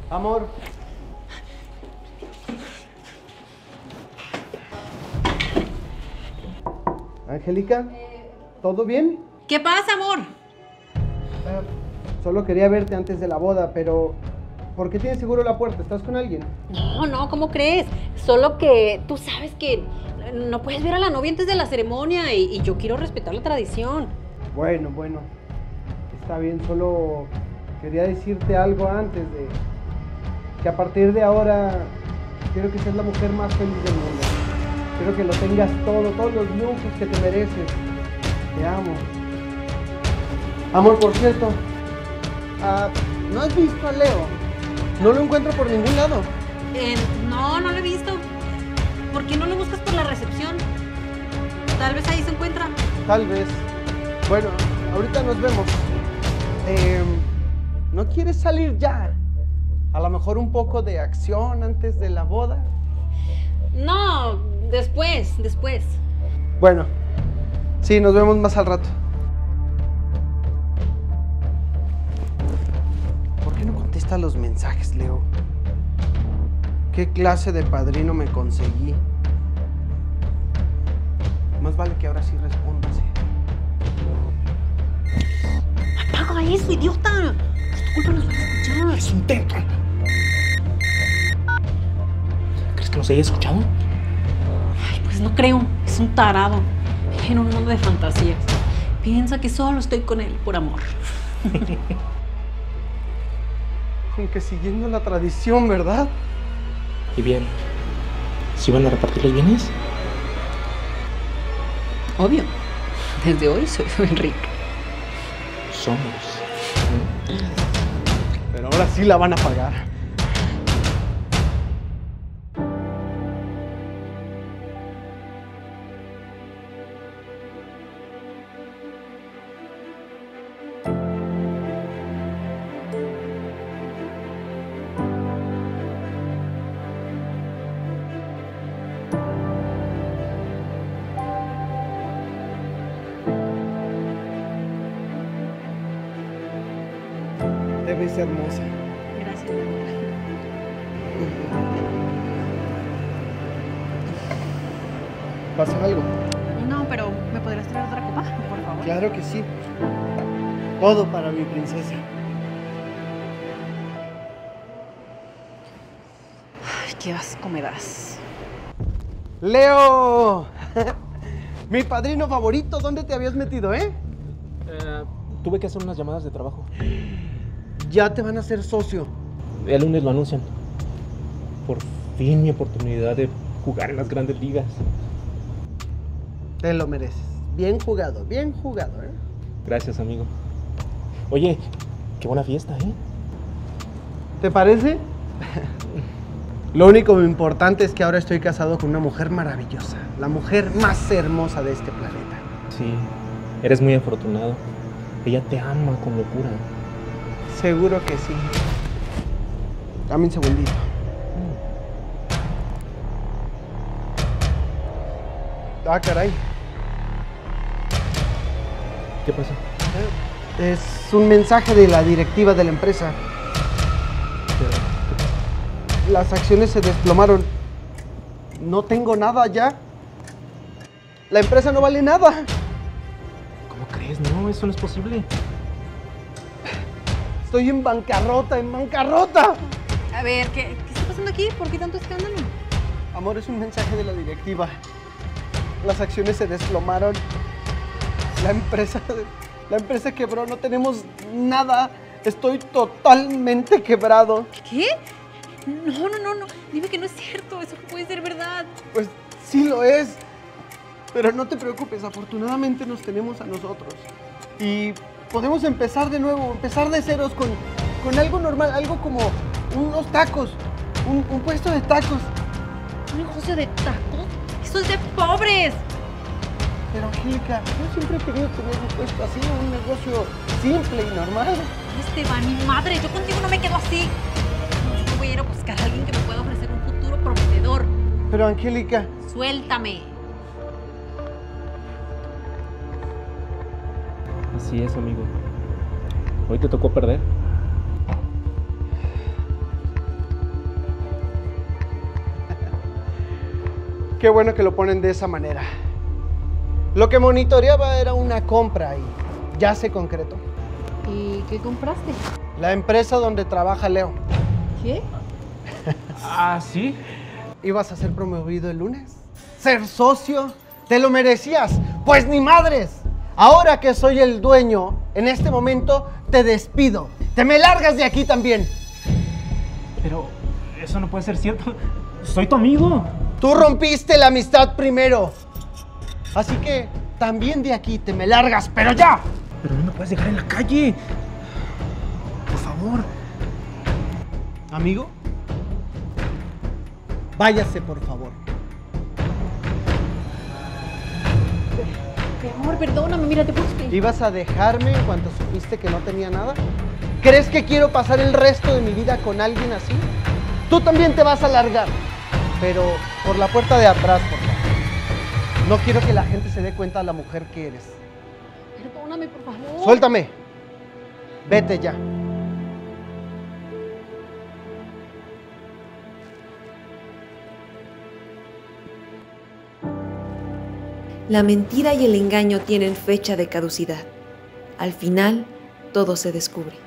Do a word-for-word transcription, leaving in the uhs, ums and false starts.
Amor. Angélica, ¿todo bien? ¿Qué pasa, amor? Eh, solo quería verte antes de la boda, pero ¿por qué tienes seguro la puerta? ¿Estás con alguien? No, no, ¿cómo crees? Solo que tú sabes que no puedes ver a la novia antes de la ceremonia y, y yo quiero respetar la tradición. Bueno, bueno. Está bien, solo quería decirte algo antes de... Que a partir de ahora quiero que seas la mujer más feliz del mundo. Quiero que lo tengas todo, todos los lujos que te mereces. Te amo. Amor, por cierto, uh, ¿no has visto a Leo? No lo encuentro por ningún lado. Eh, no, no lo he visto. ¿Por qué no lo buscas por la recepción? Tal vez ahí se encuentra. Tal vez. Bueno, ahorita nos vemos. Eh, ¿No quieres salir ya? A lo mejor un poco de acción antes de la boda. No, después, después. Bueno, sí, nos vemos más al rato. ¿Por qué no contesta los mensajes, Leo? ¿Qué clase de padrino me conseguí? Más vale que ahora sí respóndase. ¡Apaga eso, idiota! Por tu culpa nos van a escuchar. Es un teto. ¿Crees que nos haya escuchado? Ay, pues no creo. Es un tarado. En un mundo de fantasías. Piensa que solo estoy con él por amor. Aunque siguiendo la tradición, ¿verdad? Y bien, ¿sí van a repartir los bienes? Obvio. Desde hoy soy, soy rica. Somos. Pero ahora sí la van a pagar. Te ves hermosa. Gracias, mi amor. ¿Pasa algo? No, pero ¿me podrías traer otra copa, por favor? Claro que sí. Todo para mi princesa. Ay, qué asco me das. ¡Leo! Mi padrino favorito, ¿dónde te habías metido, eh? Eh, tuve que hacer unas llamadas de trabajo. Ya te van a hacer socio. El lunes lo anuncian. Por fin mi oportunidad de jugar en las grandes ligas. Te lo mereces. Bien jugado, bien jugado, ¿eh? Gracias, amigo. Oye, qué buena fiesta, ¿eh? ¿Te parece? Lo único importante es que ahora estoy casado con una mujer maravillosa. La mujer más hermosa de este planeta. Sí, eres muy afortunado. Ella te ama con locura. Seguro que sí. Dame un segundito. Ah, caray. ¿Qué pasó? Es un mensaje de la directiva de la empresa. Pero, Las acciones se desplomaron. No tengo nada ya. La empresa no vale nada. ¿cómo crees? No, eso no es posible. Estoy en bancarrota, en bancarrota. A ver, ¿qué, ¿qué está pasando aquí? ¿Por qué tanto escándalo? Amor, es un mensaje de la directiva. Las acciones se desplomaron. La empresa, la empresa quebró, no tenemos nada. Estoy totalmente quebrado. ¿Qué? No, no, no, no. Dime que no es cierto. Eso no puede ser verdad. Pues sí lo es. Pero no te preocupes, afortunadamente nos tenemos a nosotros. Y podemos empezar de nuevo, empezar de ceros con, con algo normal, algo como unos tacos, un, un puesto de tacos. ¿Un negocio de tacos? ¡Eso es de pobres! Pero Angélica, yo siempre he querido tener un puesto así, un negocio simple y normal. Esteban, mi madre, yo contigo no me quedo así. Yo voy a ir a buscar a alguien que me pueda ofrecer un futuro prometedor. Pero Angélica... Suéltame. Así es, amigo. Hoy te tocó perder. Qué bueno que lo ponen de esa manera. Lo que monitoreaba era una compra y ya se concretó. ¿Y qué compraste? La empresa donde trabaja Leo. ¿Qué? ¿Ah, sí? ¿Ibas a ser promovido el lunes? ¿Ser socio? ¿Te lo merecías? Pues ni madres. Ahora que soy el dueño, en este momento te despido. Te me largas de aquí también. Pero eso no puede ser cierto. Soy tu amigo. Tú rompiste la amistad primero. Así que también de aquí te me largas, pero ya. Pero no me puedes dejar en la calle. Por favor. Amigo, váyase por favor. Mi amor, perdóname, mira, te puedo explicar. ¿Ibas a dejarme en cuanto supiste que no tenía nada? ¿Crees que quiero pasar el resto de mi vida con alguien así? Tú también te vas a largar, pero por la puerta de atrás, por favor. No quiero que la gente se dé cuenta de la mujer que eres. Perdóname, por favor. Suéltame. Vete ya. La mentira y el engaño tienen fecha de caducidad. Al final, todo se descubre.